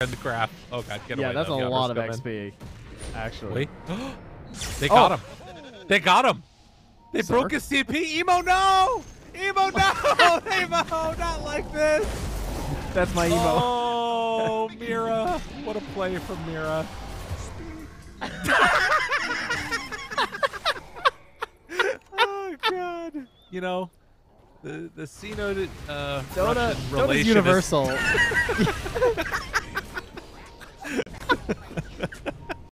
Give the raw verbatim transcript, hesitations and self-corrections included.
in the craft. Oh god, get yeah, away. that's though. a The lot of Under's X coming. P, actually. Wait. They got Oh. him. They got him. They Sir? broke his C P. Emo, no! Emo, no! Emo, not like this. That's my emo. Oh, Mira. What a play from Mira. Oh, God. You know, the, the C-noted uh, Dota, Russian Dota's relation universal. is